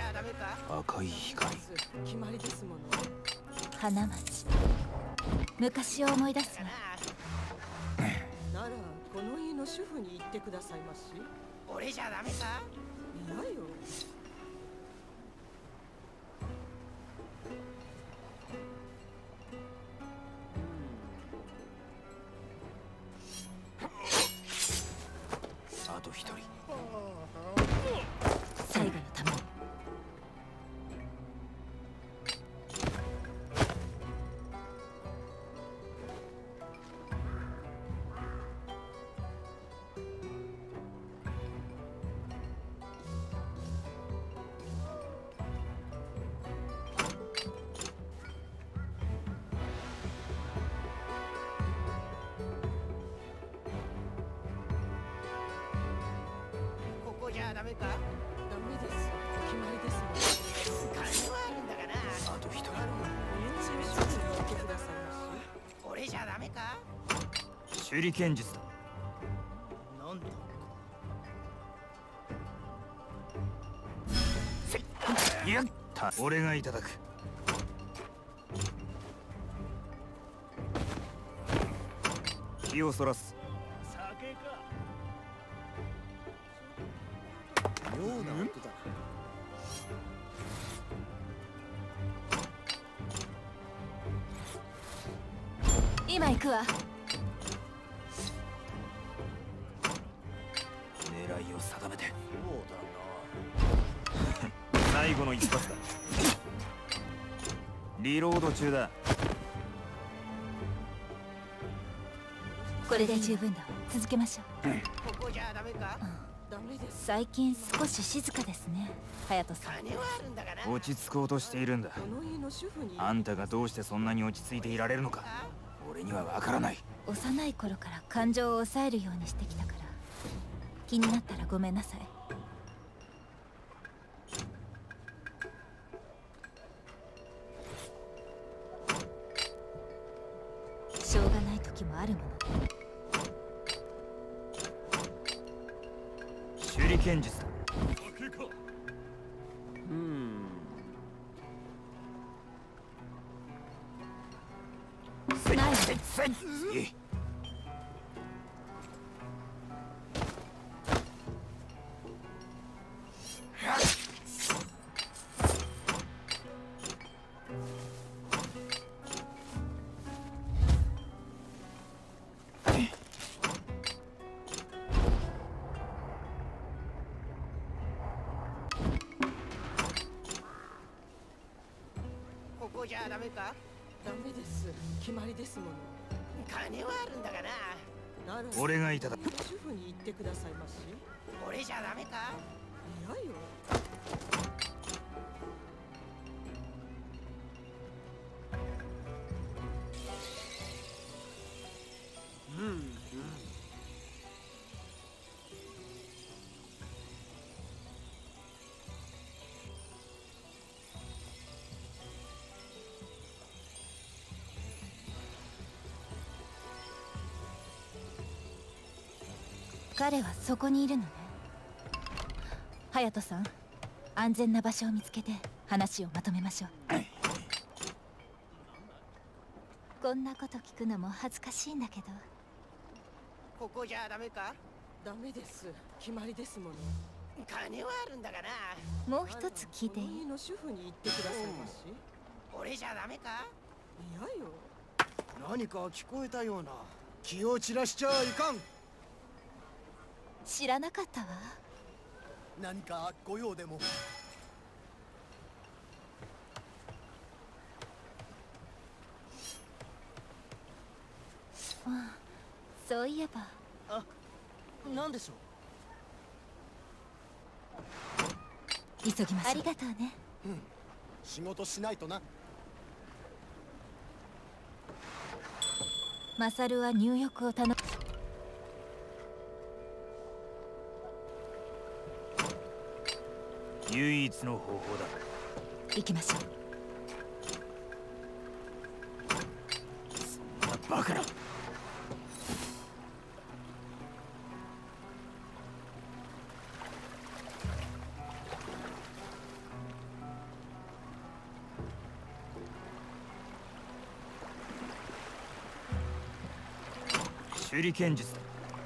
赤い光。 決まりですもの。 花町、昔を思い出すわ。 ならこの家の主婦に言ってくださいまし。 俺じゃダメか？ いやよ。 あと一人。 最後のために。 ここじゃダメか？ ダメです。決まりですもの。 金はあるんだがな。 あと一人。 なら主婦に言ってくださいまし。 俺じゃダメか？ 手裏剣術だ。 なんだ？ やった俺がいただく。気をそらす。 酒か。 妙な音だ。 今行くわ。 狙いを定めて。 そうだな。 最後の一発だ。リロード中だ。 これで十分だ。続けましょう。 ここじゃダメか？ ダメです。 最近少し静かですね、隼人さん。 金はあるんだがな。 落ち着こうとしているんだ。 この家の主婦に。 あんたがどうしてそんなに落ち着いていられるのか、俺にはわからない。 幼い頃から感情を抑えるようにしてきたから、気になったらごめんなさい。しょうがない時もあるもの。 手裏剣術だ。 ない次。 ここじゃダメか？ ダメです。決まりですもの。 金はあるんだがな。 なら俺がいただく。 主婦に言ってくださいまし。 俺じゃダメか？ いやよ。 彼はそこにいるのね。隼人さん、安全な場所を見つけて話をまとめましょう。こんなこと聞くのも恥ずかしいんだけど。 ここじゃダメか？ ダメです。決まりですもの。 金はあるんだがな。 もう一つ聞いていい？ この家の主婦に言ってくださいまし。 俺じゃダメか？ いやよ。 何か聞こえたような。気を散らしちゃいかん。 知らなかったわ。 何かご用でも。 ああ、そういえば。 あ、なんでしょう。 急ぎましょう。ありがとうね。 仕事しないとな。 マサルは入浴を頼む。 唯一の方法だ。 行きましょう。 そんなバカな。 手裏剣術だ。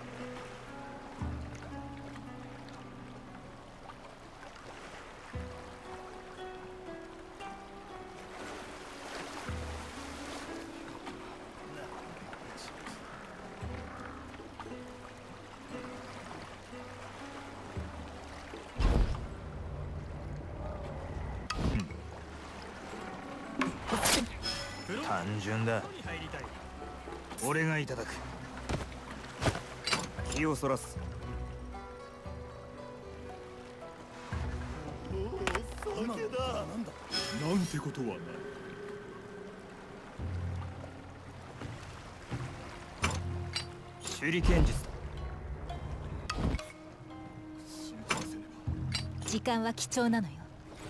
単純だ。俺がいただく。気をそらす。 酒だ。なんてことはない。 手裏剣術だ。 時間は貴重なのよ。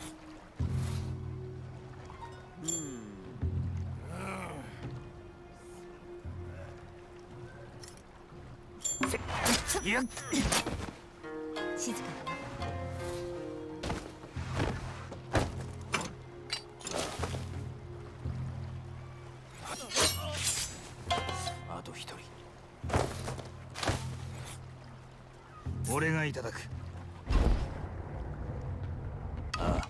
いや、 静かに。 あと一人。俺がいただく。ああ。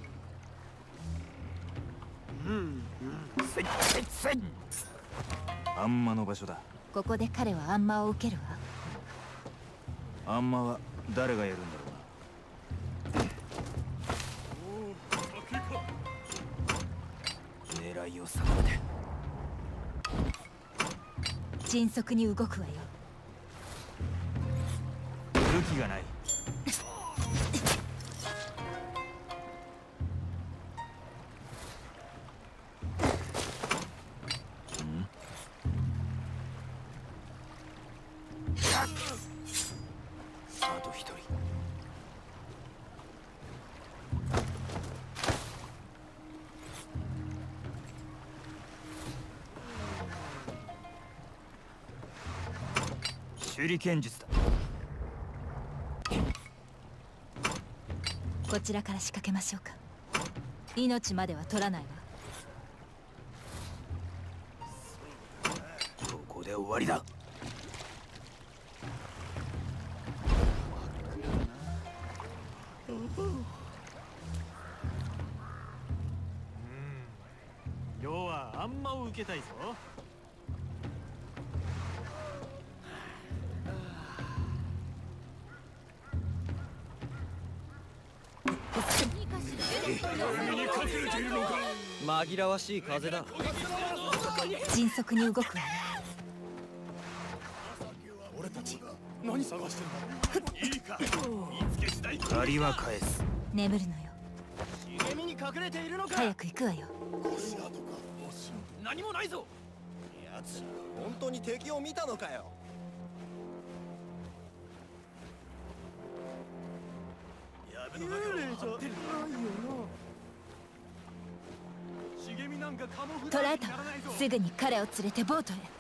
せっせっせっ。あんまの場所だ。 ここで彼はアンマを受けるわ。 あんまは誰がやるんだろうな。狙いを定めて迅速に動くわよ。 武器がない。あと一人。手裏剣術だ。 こちらから仕掛けましょうか。命までは取らないわ。 ここで終わりだ。 要はあんまを受けたいぞ。 紛らわしい風だ。 迅速に動くわよ。 俺たち何探してるんだ。いいか、見つけ次第借りは返す。 眠るのよ。 茂みに隠れているのか。 早く行くわよ。 腰跡か。 何もないぞ。 やつ本当に敵を見たのかよ。 藪の中を張ってる。茂みなんかカモフラージュ捕らえたわ。 にならないぞ。 すぐに彼を連れてボートへ。